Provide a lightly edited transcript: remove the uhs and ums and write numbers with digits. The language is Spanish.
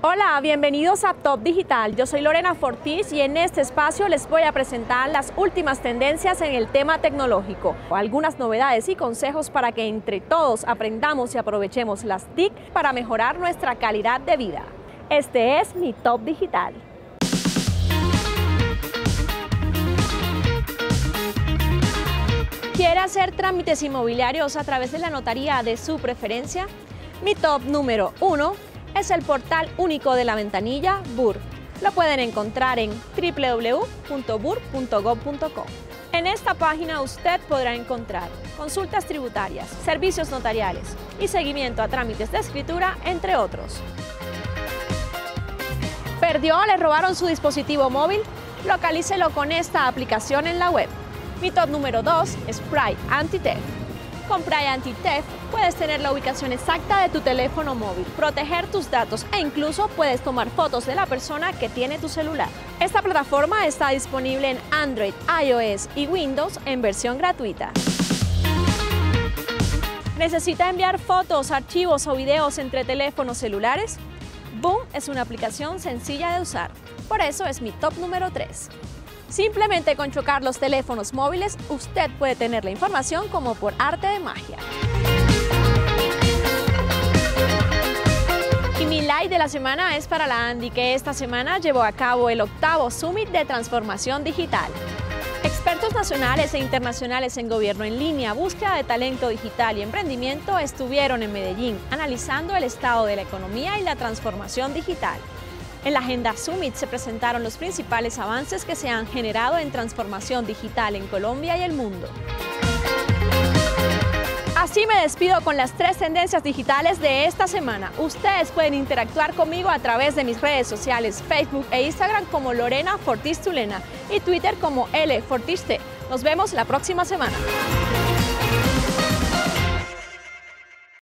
Hola, bienvenidos a Top Digital. Yo soy Lorena Fortis y en este espacio les voy a presentar las últimas tendencias en el tema tecnológico, algunas novedades y consejos para que entre todos aprendamos y aprovechemos las TIC para mejorar nuestra calidad de vida. Este es mi Top Digital. ¿Quiere hacer trámites inmobiliarios a través de la notaría de su preferencia? Mi top número 1 es el portal único de la ventanilla BUR. Lo pueden encontrar en www.bur.gov.co. En esta página usted podrá encontrar consultas tributarias, servicios notariales y seguimiento a trámites de escritura, entre otros. ¿Perdió o le robaron su dispositivo móvil? Localícelo con esta aplicación en la web. Mi top número 2 es Pry Anti-Theft. Con Pry Anti-Theft puedes tener la ubicación exacta de tu teléfono móvil, proteger tus datos e incluso puedes tomar fotos de la persona que tiene tu celular. Esta plataforma está disponible en Android, iOS y Windows en versión gratuita. ¿Necesita enviar fotos, archivos o videos entre teléfonos celulares? Boom es una aplicación sencilla de usar, por eso es mi top número 3. Simplemente con chocar los teléfonos móviles, usted puede tener la información como por arte de magia. Y mi like de la semana es para la Andy, que esta semana llevó a cabo el 8º Summit de Transformación Digital. Expertos nacionales e internacionales en gobierno en línea, búsqueda de talento digital y emprendimiento estuvieron en Medellín analizando el estado de la economía y la transformación digital. En la agenda Summit se presentaron los principales avances que se han generado en transformación digital en Colombia y el mundo. Así me despido con las 3 tendencias digitales de esta semana. Ustedes pueden interactuar conmigo a través de mis redes sociales, Facebook e Instagram como Lorena Fortis Tulena y Twitter como L Fortis T. Nos vemos la próxima semana.